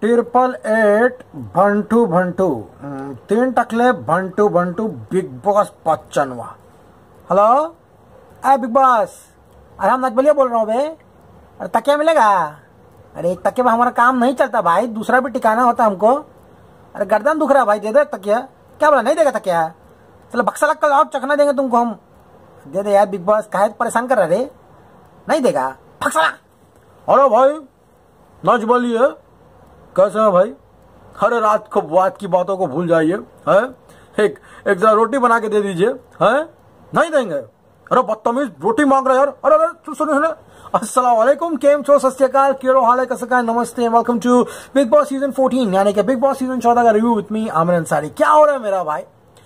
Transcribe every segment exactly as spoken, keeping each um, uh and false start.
Triple eight भंटू भंटू तीन टकले भंटू भंटू बिग बॉस बच्चनवा। हेलो अरे बिग बॉस, अरे हम नजबलिया बोल रहा हूँ बे। अरे तकिया मिलेगा? अरे एक तकिया में हमारा काम नहीं चलता भाई, दूसरा भी टिकाना होता हमको। अरे गर्दन दुख रहा है भाई, दे दो तकिया। क्या बोला, नहीं देगा तकिया? चलो बक्सा लग कर आप चखना देंगे तुमको हम। दे दे यार बिग बॉस, काहे परेशान कर रहे रे? नहीं देगा फक्सा। अरे भाई नजबलिए कैसे है भाई? हर रात को बात की बातों को भूल जाइए। है एक एक जरा रोटी बना के दे दीजिए। है नहीं देंगे? अरे बदतमीज, रोटी मांग रहे यार। अरे अरे सुनो सुनो। अस्सलाम वालेकुम, केम छो, सत श्री अकाल, केरो हाल है, कैसे का, नमस्ते, welcome to Bigg Boss season fourteen यानी कि बिग बॉस सीजन चौदह का review with me Aamir Ansari. क्या हो रहा है मेरा भाई?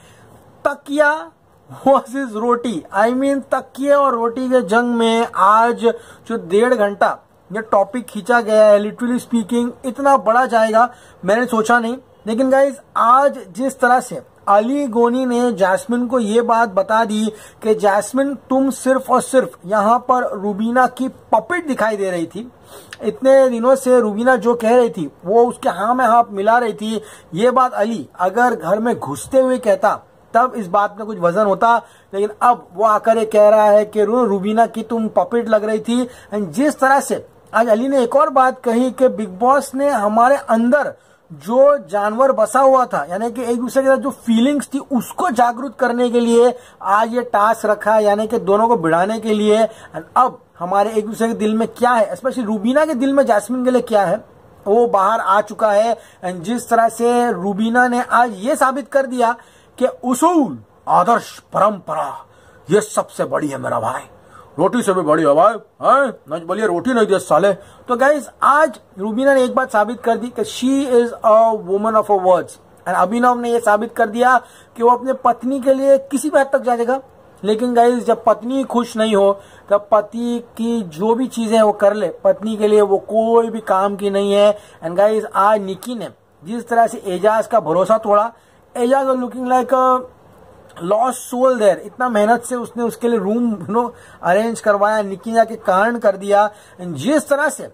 तकिया वर्सेस रोटी, आई मीन तकिए और रोटी के जंग में आज जो डेढ़ घंटा ये टॉपिक खींचा गया है, लिटरली स्पीकिंग इतना बड़ा जाएगा मैंने सोचा नहीं। लेकिन गाइज आज जिस तरह से अली गोनी ने जैस्मिन को ये बात बता दी कि जैस्मिन तुम सिर्फ और सिर्फ यहाँ पर रूबीना की पपेट दिखाई दे रही थी, इतने दिनों से रूबीना जो कह रही थी वो उसके हाँ में हाँ मिला रही थी, ये बात अली अगर घर में घुसते हुए कहता तब इस बात में कुछ वजन होता। लेकिन अब वो आकर ये कह रहा है कि रूबीना की तुम पपेट लग रही थी। एंड जिस तरह से आज अली ने एक और बात कही कि बिग बॉस ने हमारे अंदर जो जानवर बसा हुआ था, यानी कि एक दूसरे के साथ जो फीलिंग्स थी उसको जागरूक करने के लिए आज ये टास्क रखा, यानी कि दोनों को भिड़ाने के लिए। एंड अब हमारे एक दूसरे के दिल में क्या है, स्पेशली रूबीना के दिल में जैस्मिन के लिए क्या है, वो बाहर आ चुका है। एंड जिस तरह से रूबीना ने आज ये साबित कर दिया कि उसूल, आदर्श, परंपरा ये सबसे बड़ी है मेरा भाई, रोटी से भी बड़ी है भाई। नजबलिए रोटी नहीं दे साले। तो गाइज आज रूबीना ने एक बात साबित कर दी कि she is a woman of a words. And Abhinav ने ये साबित कर दिया कि वो अपने पत्नी के लिए किसी भी हद तक जाएगा। लेकिन गाइज जब पत्नी खुश नहीं हो तब पति की जो भी चीजें वो कर ले, पत्नी के लिए वो कोई भी काम की नहीं है। एंड गाइज आज निकी ने जिस तरह से एजाज का भरोसा तोड़ा, एजाज और looking like lost soul there, इतना मेहनत से उसने उसके लिए रूम यू नो अरेंज करवाया, निकिया के कारण कर दिया। जिस तरह से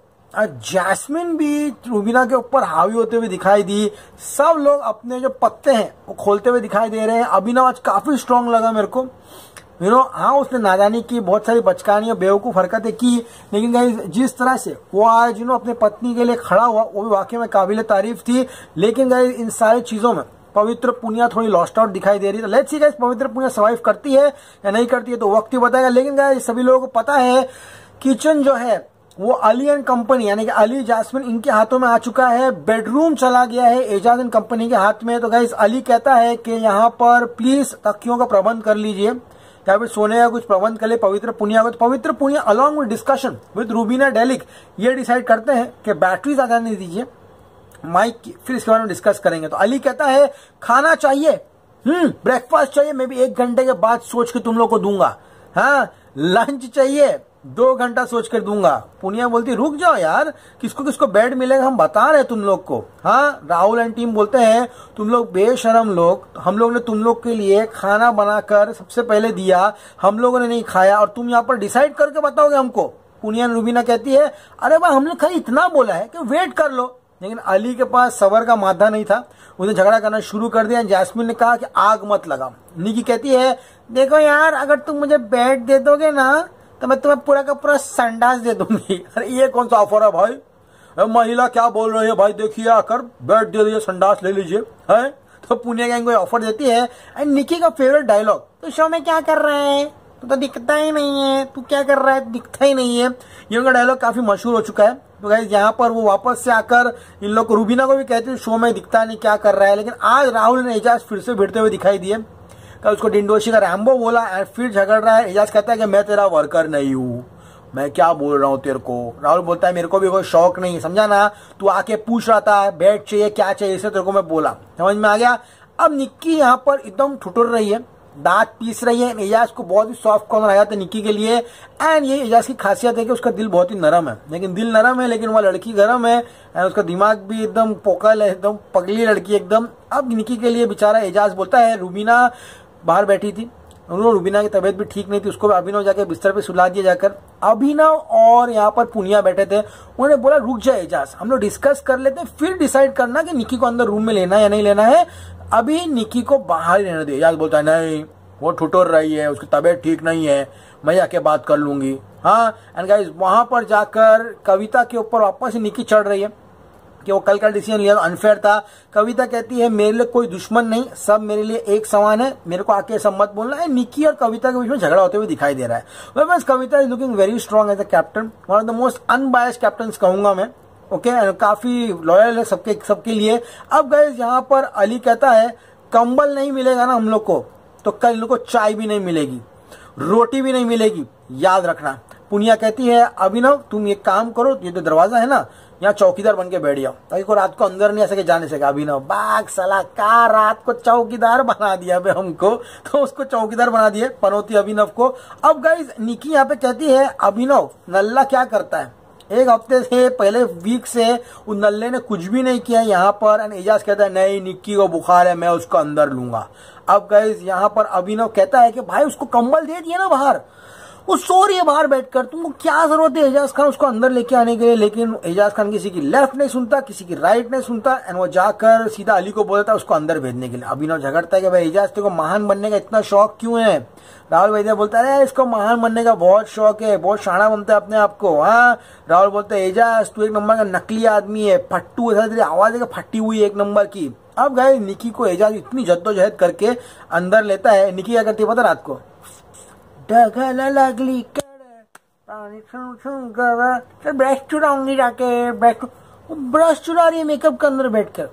जैस्मिन भी रूबीना के ऊपर हावी होते हुए दिखाई दी, सब लोग अपने जो पत्ते हैं वो खोलते हुए दिखाई दे रहे हैं। अभिनव आज काफी स्ट्रांग लगा मेरे को, यू नो हाँ उसने नादानी की, बहुत सारी बचकानियां बेवकूफ हरकतें की, लेकिन गाइस जिस तरह से वो आज यू नो अपने पत्नी के लिए खड़ा हुआ वो भी वाकई में काबिल तारीफ थी। लेकिन गाइस इन सारी चीजों में पवित्र पुनिया थोड़ी लॉस्ट आउट दिखाई दे रही है। तो लेट्स सी गाइस पवित्र पुनिया सर्वाइव करती है या नहीं करती है तो वक्त ही बताएगा। लेकिन गाइस सभी लोगों को पता है किचन जो है वो अली एंड कंपनी यानी कि अली जैस्मिन इनके हाथों में आ चुका है, बेडरूम चला गया है एजाज एंड कंपनी के हाथ में। तो गाइस अली कहता है कि यहाँ पर प्लीज तकियों का प्रबंध कर लीजिए या फिर सोने का कुछ प्रबंध कर ले पवित्र पुनिया को। तो Pavitra Punia along with discussion with Rubina Dilaik ये डिसाइड करते हैं कि बैटरी ज्यादा नहीं दीजिए माइक की, फिर इसके बारे में डिस्कस करेंगे। तो अली कहता है खाना चाहिए, हम्म ब्रेकफास्ट चाहिए, मैं भी एक घंटे के बाद सोच के तुम लोग को दूंगा। हाँ लंच चाहिए, दो घंटा सोच कर दूंगा। पुनिया बोलती रुक जाओ यार, किसको किसको बेड मिलेगा हम बता रहे तुम लोग को। हाँ राहुल एंड टीम बोलते हैं तुम लोग बेशरम लोग, हम लोग ने तुम लोग के लिए खाना बनाकर सबसे पहले दिया, हम लोगों ने नहीं खाया और तुम यहाँ पर डिसाइड करके बताओगे हमको। पुनिया रूबीना कहती है अरे भाई हमने खाली इतना बोला है कि वेट कर लो। लेकिन अली के पास सबर का मादा नहीं था, उसने झगड़ा करना शुरू कर दिया। जैस्मिन ने कहा कि आग मत लगा। निकी कहती है देखो यार अगर तुम मुझे बेड दे दोगे ना तो मैं तुम्हें पूरा का पूरा संडास दे दूंगी। अरे ये कौन सा ऑफर है भाई? महिला क्या बोल रही है भाई, देखिए आकर बेड दे दीजिए, संडास ले लीजिए। है तो पुनिया गैंग को ऑफर देती है। एंड निकी का फेवरेट डायलॉग, तो शो में क्या कर रहा है, तू तो दिखता ही नहीं है, तू क्या कर रहा है, दिखता ही नहीं है। ये उनका डायलॉग काफी मशहूर हो चुका है। तो गाइस यहाँ पर वो वापस से आकर इन लोग को रूबीना को भी कहते हैं शो में दिखता नहीं क्या कर रहा है। लेकिन आज राहुल ने एजाज फिर से भिड़ते हुए दिखाई दिए। कल उसको डिंडोशी का रैम्बो बोला और फिर झगड़ रहा है। एजाज कहता है कि मैं तेरा वर्कर नहीं हूँ, मैं क्या बोल रहा हूँ तेरे को। राहुल बोलता है मेरे को भी कोई शौक नहीं, समझा ना, तू आके पूछ रहा था बेड चाहिए क्या चाहिए, इसे तेरे को मैं बोला, समझ में आ गया। अब निक्की यहाँ पर एकदम ठुठुर रही है, दांत पीस रही है। एजाज को बहुत ही सॉफ्ट कॉर्नर आया था निक्की के लिए। एंड ये एजाज की खासियत है कि उसका दिल बहुत ही नरम है, लेकिन दिल नरम है लेकिन वह लड़की गर्म है। एंड उसका दिमाग भी एकदम पोकल है, एकदम पगली लड़की एकदम। अब निक्की के लिए बेचारा एजाज बोलता है, रूबीना बाहर बैठी थी, उन्होंने रुबीना की तबीयत भी ठीक नहीं थी, उसको अभिनव जाके बिस्तर पे सुला दिया जाकर। अभिनव और यहाँ पर पुनिया बैठे थे, उन्होंने बोला रुक जाए एजाज, हम लोग डिस्कस कर लेते हैं, फिर डिसाइड करना कि निक्की को अंदर रूम में लेना है या नहीं लेना है, अभी निक्की को बाहर ही रहने दो। एजाज बोलता है नहीं, वो ठुठुर रही है, उसकी तबीयत ठीक नहीं है, मैं जाके बात कर लूंगी। हाँ एंड गाइस वहां पर जाकर कविता के ऊपर वापस निक्की चढ़ रही है कि वो कल का डिसीजन लिया अनफेयर था। कविता कहती है मेरे लिए कोई दुश्मन नहीं, सब मेरे लिए एक समान है, मेरे को आके सब मत बोलना है। निक्की और कविता के बीच में झगड़ा होते हुए दिखाई दे रहा है। Well friends, Kavita is looking very strong as a captain, one of the most unbiased captain कहूंगा मैं। Okay okay? काफी लॉयल है सबके सबके लिए। अब गाइस यहाँ पर अली कहता है कंबल नहीं मिलेगा ना हम लोग को, तो कल लोग को चाय भी नहीं मिलेगी, रोटी भी नहीं मिलेगी, याद रखना। पुनिया कहती है अभिनव तुम ये काम करो, ये तो दरवाजा है ना, यहाँ चौकीदार बन के बैठ जाओ ताकि को रात को अंदर नहीं आ सके, जाने सके। अभिनव बाग सला का रात को चौकीदार बना दिया बे हमको, तो उसको चौकीदार बना दिए पनौती अभिनव को। अब गाइस निक्की यहाँ पे कहती है अभिनव नल्ला क्या करता है, एक हफ्ते से पहले वीक से उस नल्ले ने कुछ भी नहीं किया यहाँ पर। एंड एजाज कहता है नहीं निक्की को बुखार है, मैं उसको अंदर लूंगा। अब गाइस यहाँ पर अभिनव कहता है कि भाई उसको कंबल दे दिए ना बाहर, वो सो रही है बाहर बैठकर, तुमको क्या जरूरत है एजाज खान उसको अंदर लेके आने के लिए। लेकिन एजाज खान किसी की लेफ्ट नहीं सुनता, किसी की राइट नहीं सुनता, एंड वो जाकर सीधा अली को बोलता है उसको अंदर भेजने के लिए। अभिनव झगड़ता है कि भाई एजाज तेरे को महान बनने का इतना शौक क्यों है। राहुल वैद्य बोलता है इसको महान बनने का बहुत शौक है, बहुत शाना बनता है अपने आप को। हाँ राहुल बोलता है एजाज तू एक नंबर का नकली आदमी है, फट्टू, ऐसा तेरी आवाज है फट्टी हुई एक नंबर की। अब गए निक्की को एजाज इतनी जद्दोजहद करके अंदर लेता है। निक्की क्या करती है पता रात को, लगली ब्रश चुराऊंगी जाके, ब्रश ब्रश चुरा रही है मेकअप के अंदर बैठकर।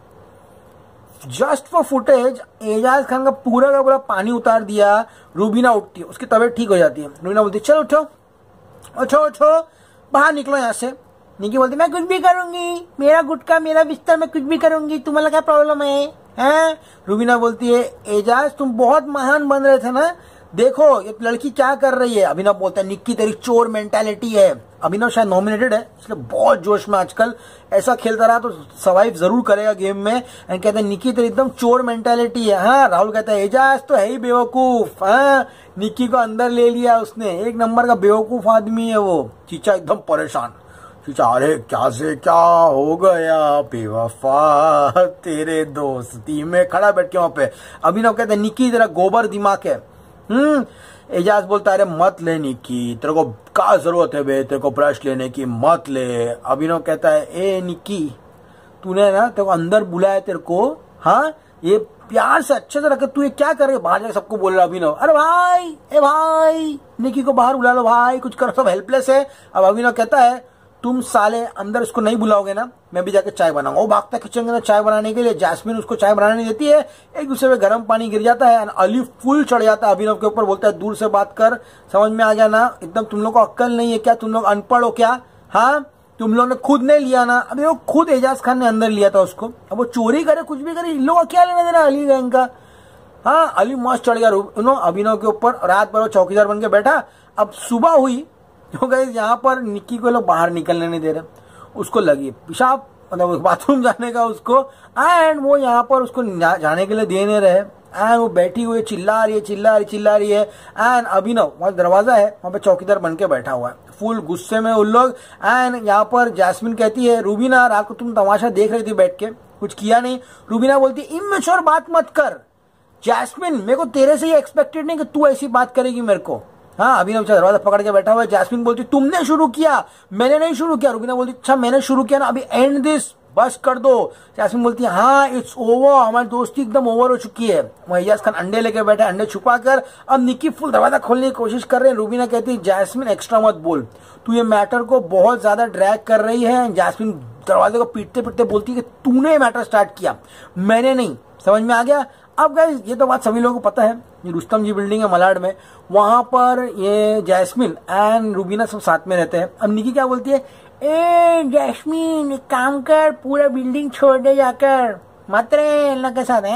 Just for footage Eijaz Khan का पूरा का पूरा पानी उतार दिया। रूबीना उठती है, उसकी तबीयत ठीक हो जाती है। रूबीना बोलती है चलो उठो उठो उठो बाहर निकलो यहाँ से। निक्की बोलती मैं कुछ भी करूंगी, मेरा गुटका मेरा बिस्तर, मैं कुछ भी करूंगी, तुम्हारा क्या प्रॉब्लम है हैं? रूबीना बोलती है एजाज तुम बहुत महान बन रहे थे ना, देखो ये लड़की क्या कर रही है। अभिनव बोलता है निक्की तेरी चोर मेंटालिटी है। अभिनव शायद नॉमिनेटेड है इसलिए बहुत जोश में आजकल, ऐसा खेलता रहा तो सर्वाइव जरूर करेगा गेम में। एंड कहते हैं निक्की तेरी एकदम चोर मेंटालिटी है। हाँ राहुल कहता है एजाज तो है ही बेवकूफ। हाँ निक्की को अंदर ले लिया उसने, एक नंबर का बेवकूफ आदमी है वो। चीचा एकदम परेशान, चीचा अरे क्या से क्या हो गया बेवफा तेरे दोस्ती में, खड़ा बैठ के वहां पे। अभिनव कहते हैं निक्की तेरा गोबर दिमाग है। हम्म एजाज बोलता है अरे मत ले निक्की, तेरे को क्या जरूरत है बे, तेरे को ब्रश लेने की, मत ले। अभिनव कहता है ए निक्की तूने ना तेरे को अंदर बुलाया तेरे को, हाँ ये प्यार से अच्छे से रखे, तू ये क्या कर रहे, बाहर जाकर सबको बोल रहा अभिनव अरे भाई ए भाई निक्की को बाहर बुला लो भाई, कुछ करो, सब हेल्पलेस है। अब अभिनव कहता है तुम साले अंदर उसको नहीं बुलाओगे ना, मैं भी जाकर चाय बनाऊंगा। वो भागता किचन के अंदर चाय बनाने के लिए, जैस्मिन उसको चाय बनाने नहीं देती है, एक दूसरे पे गर्म पानी गिर जाता है। अली फुल चढ़ जाता है अभिनव के ऊपर, बोलता है दूर से बात कर, समझ में आ गया ना, एकदम तुम लोग को अक्ल नहीं है क्या, तुम लोग अनपढ़ हो क्या, हाँ तुम लोग ने खुद नहीं लिया ना। अभी वो खुद एजाज खान ने अंदर लिया था उसको, अब वो चोरी करे कुछ भी करे, इन लोगों को क्या लेना देना अली गैंग का। हाँ अली मस्त चढ़ गया अभिनव के ऊपर, रात भर वो चौकीदार बन के बैठा। अब सुबह हुई तो गाइस यहाँ पर निक्की को लोग बाहर निकलने नहीं दे रहे, उसको लगी पेशाब मतलब बाथरूम जाने का उसको, एंड वो यहाँ पर उसको जाने के लिए दे नहीं रहे। एंड वो बैठी हुई चिल्ला रही है चिल्ला रही चिल्ला रही है। एंड अभिनव वहाँ दरवाजा है, वहाँ पे चौकीदार बन के बैठा हुआ है, फुल गुस्से में उन लोग। एंड यहाँ पर जैस्मिन कहती है रूबीना रात को तुम तमाशा देख रही थी बैठ के, कुछ किया नहीं। रूबीना बोलती है इमेच्योर बात मत कर जैस्मिन, मेरे को तेरे से ये एक्सपेक्टेड नहीं कि तू ऐसी बात करेगी मेरे को। हाँ अभिनव दरवाजा पकड़ के बैठा हुआ है। जैस्मिन बोलती तुमने शुरू किया, मैंने नहीं शुरू किया। रूबीना बोलती अच्छा मैंने शुरू किया ना, अभी एंड दिस, बस कर दो। जैस्मिन बोलती है हाँ इट्स ओवर, हमारी दोस्ती एकदम ओवर हो चुकी है। वह एजाज खान अंडे लेके बैठे, अंडे छुपा कर। अब निक्की फुल दरवाजा खोलने की कोशिश कर रहे हैं। रूबीना कहती है जैस्मिन एक्स्ट्रा मत बोल, तू ये मैटर को बहुत ज्यादा ड्रैग कर रही है। जैस्मिन दरवाजे को पीटते पीटते बोलती है कि तूने मैटर स्टार्ट किया, मैंने नहीं, समझ में आ गया। अब गाइस ये तो बात सभी लोगों को पता है, ये रुस्तम जी बिल्डिंग है मलाड में, वहां पर ये जैस्मिन एंड रूबीना सब साथ में रहते हैं। अब निक्की क्या बोलती है ए जैस्मिन एक काम कर, पूरा बिल्डिंग छोड़ दे जाकर, मत रहे इन लोग के साथ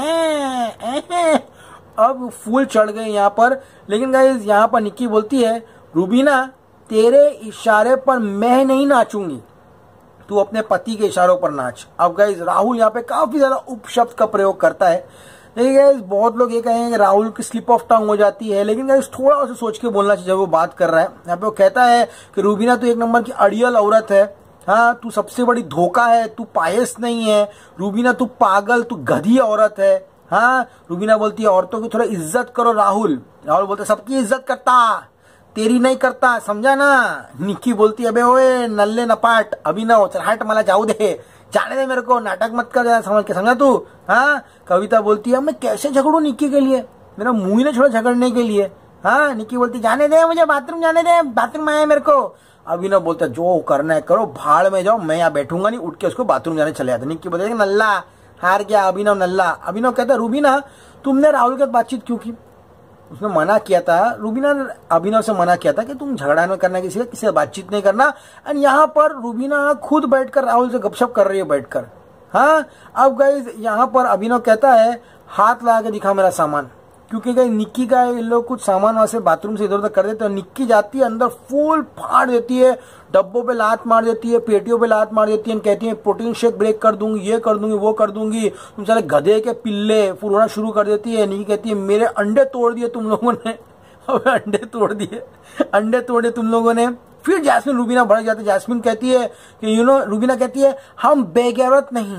है। अब फूल चढ़ गए यहाँ पर। लेकिन गाइस यहाँ पर निक्की बोलती है रूबीना तेरे इशारे पर मैं नहीं नाचूंगी, तू अपने पति के इशारों पर नाच। अब गाइस राहुल यहाँ पे काफी ज्यादा उपशब्द का प्रयोग करता है। देखिए गाइस, बहुत लोग ये कहेंगे कि राहुल की स्लिप ऑफ टंग हो जाती है, लेकिन गाइस थोड़ा उसे सोच के बोलना चाहिए जब वो बात कर रहा है। यहाँ पे वो कहता है कि रूबीना तू एक नंबर की अड़ियल औरत है, हाँ तू सबसे बड़ी धोखा है, तू पायस नहीं है, रूबीना तू पागल, तू गधी औरत है। हाँ, रूबीना बोलती है औरतों की थोड़ा इज्जत करो राहुल। राहुल बोलता है सबकी इज्जत करता, तेरी नहीं करता, समझा ना। निक्की बोलती है अबे ओए नल्ले नपाट अभिनव, चल हट मला जाऊ दे, जाने दे मेरे को, नाटक मत कर, समझ के समझा तू। हाँ, कविता बोलती है मैं कैसे झगड़ू निक्की के लिए, मेरा मुंह ही नहीं छोड़ा झगड़ने के लिए। हाँ, निक्की बोलती जाने दे मुझे, बाथरूम जाने दे, बाथरूम आया मेरे को। अभिनव बोलता जो करना है करो, भाड़ में जाओ, मैं यहाँ बैठूंगा नहीं, उठ के उसको बाथरूम जाने चले जाते। निक्की बोलती नल्ला हार गया अभिनव, नल्ला। अभिनव कहता रूबीना तुमने राहुल के साथ बातचीत क्यों की, उसने मना किया था, रूबीना ने अभिनव से मना किया था कि तुम झगड़ा नहीं करना किसी से, किसी से बातचीत नहीं करना। एंड यहाँ पर रूबीना खुद बैठकर राहुल से गपशप कर रही है बैठकर। हाँ, अब गाइस यहाँ पर अभिनव कहता है हाथ लगा के दिखा मेरा सामान, क्योंकि गाइस निक्की का ये लोग कुछ सामान वहां से बाथरूम से इधर उधर कर देते हैं। निक्की जाती है अंदर, फुल फाड़ देती है, डब्बों पे लात मार देती है, पेटियों पे लात मार देती है, कहती है प्रोटीन शेक ब्रेक कर दूंगी, ये कर दूंगी, वो कर दूंगी, तुम सारे गधे के पिल्ले, फुरना शुरू कर देती है। निक्की कहती है मेरे अंडे तोड़ दिए तुम लोगों ने, अंडे तोड़ दिए, अंडे तोड़े तुम लोगों ने। फिर जैस्मिन रूबीना भड़क जाती है। जैस्मिन कहती है कि यू नो, रूबीना कहती है हम बेगैरत नहीं,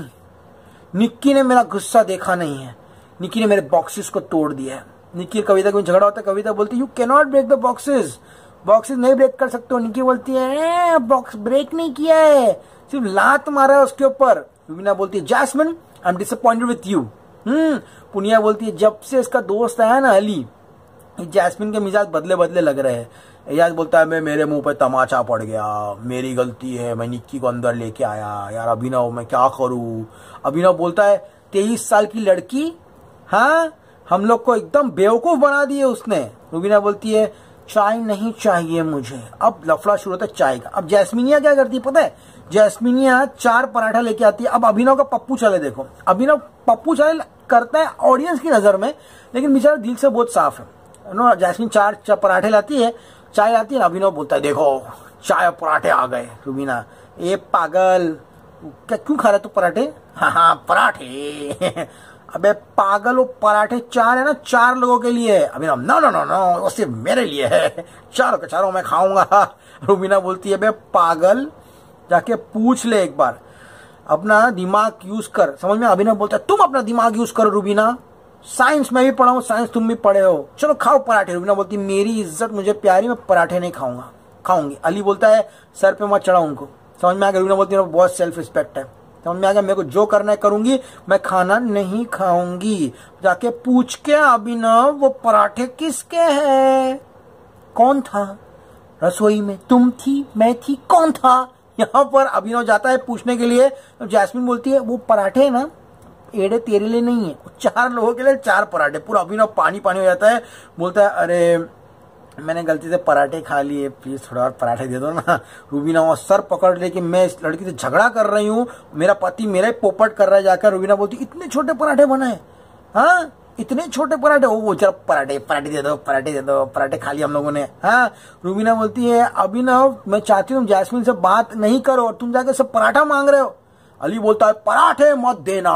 निक्की ने मेरा गुस्सा देखा नहीं है, निक्की ने मेरे बॉक्सेस को तोड़ दिया है। निक्की कविता को झगड़ा होता है, कविता बोलती you can not break the boxes, boxes नहीं ब्रेक कर सकते हो। निक्की बोलती है बॉक्स ब्रेक नहीं किया है, सिर्फ लात मारा है उसके ऊपर। रूबीना बोलती है Jasmin I am disappointed with you. Hmm Punia बोलती है जब से इसका दोस्त आया ना अली, जैस्मिन के मिजाज बदले बदले लग रहे हैं। एजाज बोलता है मैं, मेरे मुंह पे तमाचा पड़ गया, मेरी गलती है, मैं निक्की को अंदर लेके आया, यार अभिनव मैं क्या करूं। अभिनव बोलता है तेईस साल की लड़की, हाँ हम लोग को एकदम बेवकूफ बना दिए उसने। रूबीना बोलती है चाय नहीं चाहिए मुझे। अब लफड़ा शुरू होता है चाय का। अब जैस्मिनिया क्या करती है पता है, जैस्मिनिया चार पराठा लेके आती है। अब अभिनव का पप्पू चले देखो, अभिनव पप्पू चले करता है ऑडियंस की नजर में, लेकिन बेचारा दिल से बहुत साफ है नो। जैस्मिन चार, चार पराठे लाती है, चाय लाती है, अभिनव बोलता है देखो चाय पराठे आ गए। रूबीना ए पागल क्या क्यों खा रहे तू पराठे, हाँ हाँ पराठे अबे पागल, वो पराठे चार है ना, चार लोगों के लिए। Abhinav no no no no वो सिर्फ मेरे लिए है, चारों के चारों मैं खाऊंगा। रूबीना बोलती है बे पागल जाके पूछ ले एक बार, अपना दिमाग यूज कर, समझ में। अभिनव बोलता है तुम अपना दिमाग यूज करो रूबीना, साइंस मैं भी पढ़ा हूँ, साइंस तुम भी पढ़े हो, चलो खाओ पराठे। रूबीना बोलती मेरी इज्जत मुझे प्यारी, मैं पराठे नहीं खाऊंगा, खाऊंगी। अली बोलता है सर पे मत चढ़ा उनको, समझ में आ गया। रूबीना बोलती है बहुत सेल्फ रिस्पेक्ट है, समझ में आ गया, मेरे को जो करना है करूंगी, मैं खाना नहीं खाऊंगी। जाके पूछ के अभिनव वो पराठे किसके हैं, कौन था रसोई में, तुम थी, मैं थी, कौन था। यहाँ पर अभिनव जाता है पूछने के लिए। जैस्मिन बोलती है वो पराठे है ना, एड़े तेरे लिए नहीं है, चार लोगों के लिए चार पराठे। पूरा अभिनव पानी पानी हो जाता है, बोलता है अरे मैंने गलती से पराठे खा लिए, प्लीज थोड़ा और पराठे दे दो ना। रूबीना वो सर पकड़ ले कि मैं इस लड़की से झगड़ा कर रही हूँ, मेरा पति मेरा ही पोपट कर रहा है जाकर। रूबीना बोलती इतने छोटे पराठे बनाए, हाँ इतने छोटे पराठे, वो चलो पराठे पराठे दे दो, पराठे दे दो, पराठे खा लिया हम लोगों ने। हाँ, रूबीना बोलती है अभिनव मैं चाहती हूँ जैस्मिन से बात नहीं करो और तुम जाकर सब पराठा मांग रहे हो। अली बोलता है पराठे मत देना,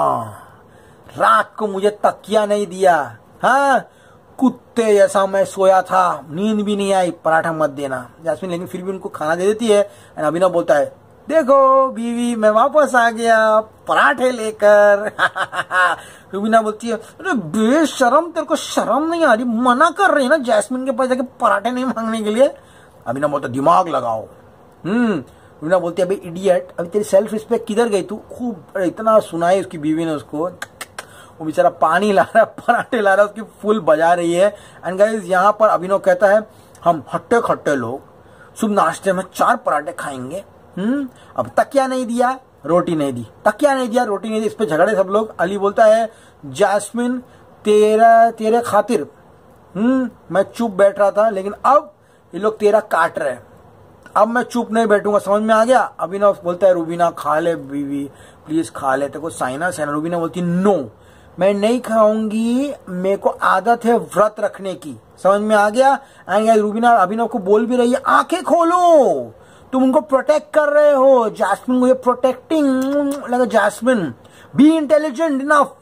रात को मुझे तकिया नहीं दिया, हाँ कुत्ते जैसा मैं सोया था, नींद भी नहीं आई, पराठा मत देना। जैस्मिन लेकिन फिर भी उनको खाना दे देती है। अभिनव बोलता है देखो बीवी मैं वापस आ गया पराठे लेकर। रूबीना बोलती है अरे बेशरम, तेरे को शर्म नहीं आ रही, मना कर रही है ना जैस्मिन के पास जाके पराठे नहीं मांगने के लिए। अभिनव बोलता दिमाग लगाओ। हम्म रूबीना बोलती है अबे इडियट, अभी तेरी सेल्फ रिस्पेक्ट किधर गई तू। खूब इतना सुनाई उसकी बीवी ने उसको, वो बेचारा पानी ला रहा है, पराठे ला रहा है, उसकी फुल बजा रही है। एंड गाइस यहाँ पर अभिनव कहता है हम हट्टे खट्टे लोग सुबह नाश्ते में चार पराठे खाएंगे। हम्म अब तकिया नहीं दिया, रोटी नहीं दी, तकिया नहीं दिया, रोटी नहीं दी, इस पे झगड़े सब लोग। अली बोलता है जैस्मिन तेरा तेरे खातिर हम्म मैं चुप बैठ रहा था, लेकिन अब ये लोग तेरा काट रहे हैं, अब मैं चुप नहीं बैठूंगा, समझ में आ गया। अभिनव बोलता है रूबीना खा ले बीवी प्लीज खा ले, तेरे को साइनस है ना। रूबीना बोलती नो मैं नहीं खाऊंगी, मेरे को आदत है व्रत रखने की, समझ में आ गया। आएंगे रूबीना अभिनव को बोल भी रही है आंखें खोलो, तुम उनको प्रोटेक्ट कर रहे हो। जैस्मिन को ये प्रोटेक्टिंग लगा, Jasmin be intelligent enough,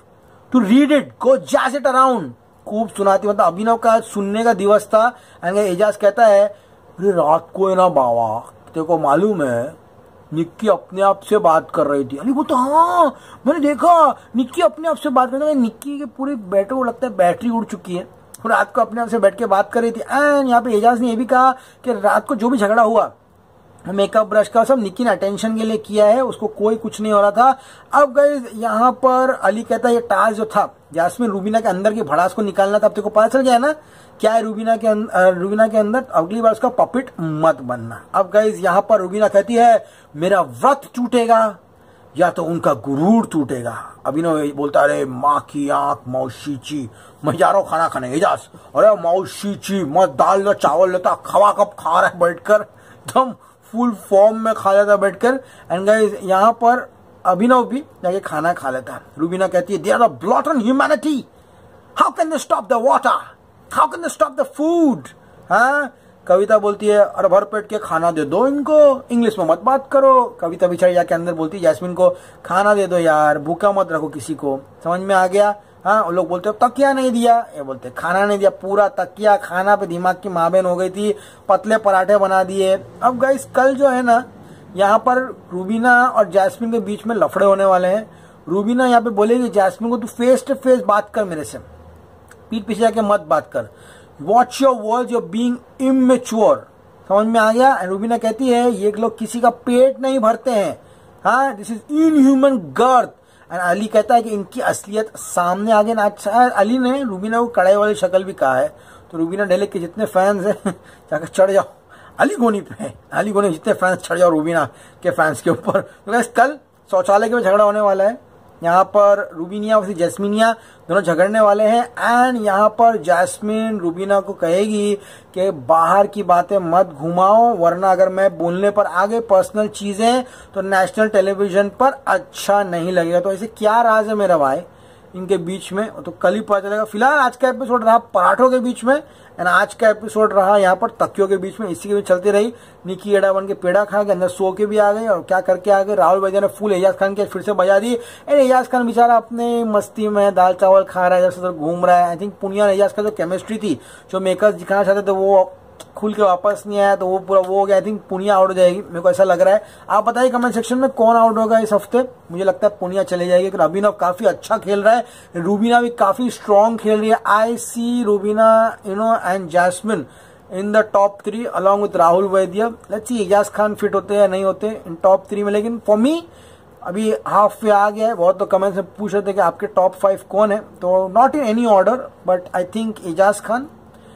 to read it, go jazz it around. खूब सुनाती, मतलब अभिनव का सुनने का दिवस था। एंड एजाज कहता है अरे रात को है ना बाबा, तेरे को मालूम है निक्की अपने आप से बात कर रही थी। अली बोलता हाँ मैंने देखा निक्की अपने आप से बात कर रही थी। निक्की के पूरे बैटरी को लगता है बैटरी उड़ चुकी है, रात को अपने आप से बैठ के बात कर रही थी। एंड यहाँ पे एजाज ने ये भी कहा कि रात को जो भी झगड़ा हुआ मेकअप ब्रश का सब निक्की ने अटेंशन के लिए किया है, उसको कोई कुछ नहीं हो रहा था। अब गाइस यहाँ पर अली कहता है ये टास्क जो था जैस्मिन रूबीना के अंदर की भड़ास को निकालना था, अब तेरे को पता चल गया ना क्या है रूबीना के अंदर, रूबीना के अंदर अगली बार उसका पपिट मत बनना। अब गाइस यहाँ पर रूबीना कहती है मेरा व्रत टूटेगा या तो उनका गुरूर टूटेगा। अभिनव बोलता अरे माँ की आंख मौसीची, मैं जा रहा हूँ खाना खाने। एजाज अरे मौसीची मत दाल लो चावल लेता, खवा कब खा रहा है बैठकर, एकदम फुल फॉर्म में खा लेता बैठकर। एंड गाइस यहाँ पर अभिनव भी जाके खाना खा लेता है। रूबीना कहती है they are the blot on humanity, how can they stop the water, how can they stop the food. हाँ कविता बोलती है अरे भर पेट के खाना दे दो इनको, इंग्लिश में मत बात करो। कविता बिछाई जाके अंदर बोलती है जैस्मिन को खाना दे दो यार, भूखा मत रखो किसी को, समझ में आ गया। हाँ वो लोग बोलते तकिया नहीं दिया, ये बोलते खाना नहीं दिया, पूरा तकिया खाना पे दिमाग की माबेन हो गई थी, पतले पराठे बना दिए। अब गाइस कल जो है ना यहाँ पर रूबीना और जैस्मिन के बीच में लफड़े होने वाले हैं। रूबीना यहाँ पे बोलेगी जैस्मिन को तू फेस टू फेस बात कर मेरे से, पीठ पीछे जाके मत बात कर, watch your words, you're being immature, समझ में आ गया। रूबीना कहती है ये लोग किसी का पेट नहीं भरते हैं, हाँ this is inhuman girth. And Ali कहता है कि इनकी असलियत सामने आ गई ना। अच्छा अली ने रूबीना को कड़ाई वाली शक्ल भी कहा है, तो रूबीना डेले के जितने फैंस हैं जाकर चढ़ जाओ अली गोनी पे, अली गोनी जितने फैंस चढ़ जाओ रूबीना के फैंस के ऊपर। तो कल शौचालय के झगड़ा होने वाला है, यहाँ पर रूबीनिया और जैस्मिनिया दोनों झगड़ने वाले हैं। एंड यहाँ पर जैस्मिन रूबीना को कहेगी कि बाहर की बातें मत घुमाओ, वरना अगर मैं बोलने पर आ गए पर्सनल चीजें तो नेशनल टेलीविजन पर अच्छा नहीं लगेगा। तो ऐसे क्या राज है मेरा भाई इनके बीच में, तो कल ही पता चलेगा। फिलहाल आज का एपिसोड रहा पराठों के बीच में, एंड आज का एपिसोड रहा यहाँ पर तकियों के बीच में। इसी के बीच चलती रही। निक्की एडा बन के पेड़ा खा के अंदर सो के भी आ गई और क्या करके आ गए। राहुल वैद्य ने फुल एजाज खान के फिर से बजा दी। एंड एजाज खान बेचारा अपने मस्ती में दाल चावल खा रहा है, इधर से उधर घूम रहा है। आई थिंक पुनिया और एजाज का जो केमिस्ट्री थी, जो मेकर्स दिखाना चाहते थे, वो खुल के वापस नहीं आया, तो वो पूरा वो हो गया। आई थिंक पुनिया आउट हो जाएगी, मेरे को ऐसा लग रहा है। आप बताइए कमेंट सेक्शन में कौन आउट होगा इस हफ्ते। मुझे लगता है पुनिया चले जाएगी, क्योंकि अभिनव काफी अच्छा खेल रहा है, रूबीना भी काफी स्ट्रॉन्ग खेल रही है। I see Rubina you know and Jasmin in the top three along with Rahul Vaidya. Let's see Eijaz Khan fit होते हैं या नहीं होते इन टॉप थ्री में। लेकिन फॉर मी अभी हाफ पे आ गया है। बहुत तो कमेंट्स में पूछ रहे थे कि आपके टॉप फाइव कौन है, तो not in any order, but I think Eijaz Khan,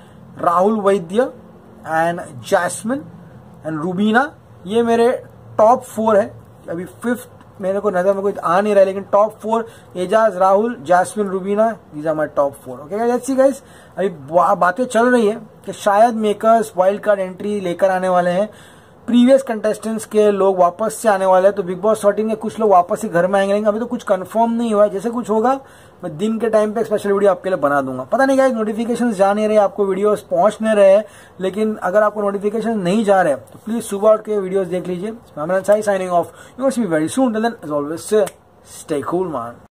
Rahul Vaidya and jasmine and Rubina, ये मेरे टॉप फोर है। अभी फिफ्थ मेरे को नजर में कोई आ नहीं रहा है, लेकिन top four Eijaz, Rahul, Jasmin, Rubina, these are my top four. Okay let's see guys, अभी बातें चल रही है कि शायद मेकर्स वाइल्ड कार्ड एंट्री लेकर आने वाले हैं, प्रीवियस कंटेस्टेंट्स के लोग वापस से आने वाले हैं। तो बिग बॉस थर्टीन के कुछ लोग वापस ही घर में आएंगे, अभी तो कुछ कंफर्म नहीं हुआ है। जैसे कुछ होगा मैं दिन के टाइम पे स्पेशल वीडियो आपके लिए बना दूंगा। पता नहीं गाइस नोटिफिकेशंस जा नहीं रहे, आपको वीडियोस पहुंच नहीं रहे, लेकिन अगर आपको नोटिफिकेशन नहीं जा रहे तो प्लीज सुबह उठ के वीडियोस देख लीजिए। Signing off, you will see me very soon, till then as always stay cool man.